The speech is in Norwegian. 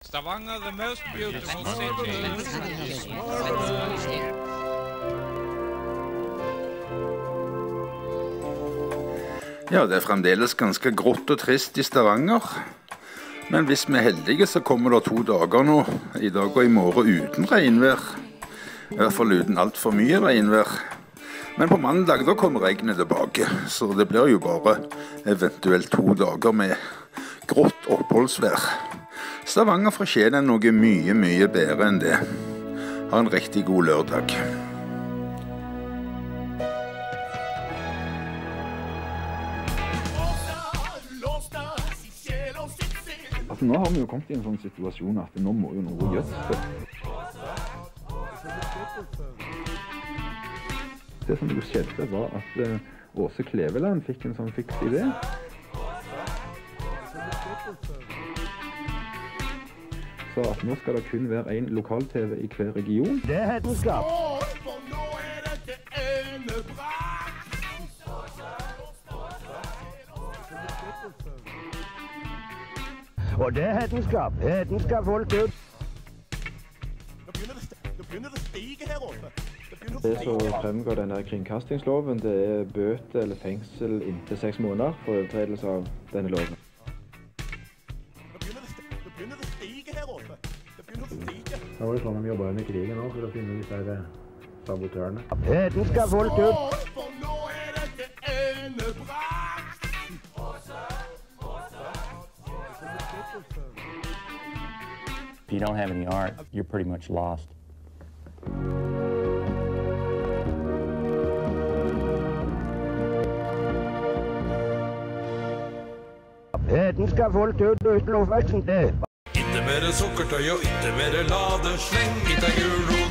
Stavanger, the most beautiful city. Ja, det er fremdeles ganske grått og trist i Stavanger. Men hvis vi er heldige, så kommer det 2 dager nå, i dag og i morgen, uten regnvær. I hvert fall uten alt for mye regnvær. Men på mandag da kommer regnet tilbake, så det blir jo bare eventuelt 2 dager med grått oppholdsvær. Stavanger fortjener noe mye bedre enn det. Ha en riktig god lørdag. Altså, nå har vi jo kommet i en sånn situasjon at nå må jo noe gjøres. Det som jo skjedde var at Åse Kleveland fikk en sånn fiks idé. Så at nå skal det kun være en lokal-TV i hver region. Det er hetenskap. Og det er hetenskap. Hetenskap holdt ut. Nå begynner det å stige her oppe. Det som fremgår denne kringkastingsloven, det er bøte eller fengsel inntil 6 måneder for overtredelse av denne loven. Nå begynner det å stige her oppe. Det begynner å stige. Da var det sånn de jobbet under krigen også, for å finne disse her sabotørene. Hetenskap holdt ut. For nå er dette endebrakt. If you don't have any art, you're pretty much lost. Hetenskap holdt ut uten oppveksten det. Ikke mere sukkertøy og ikke mere ladesleng. Ikke gul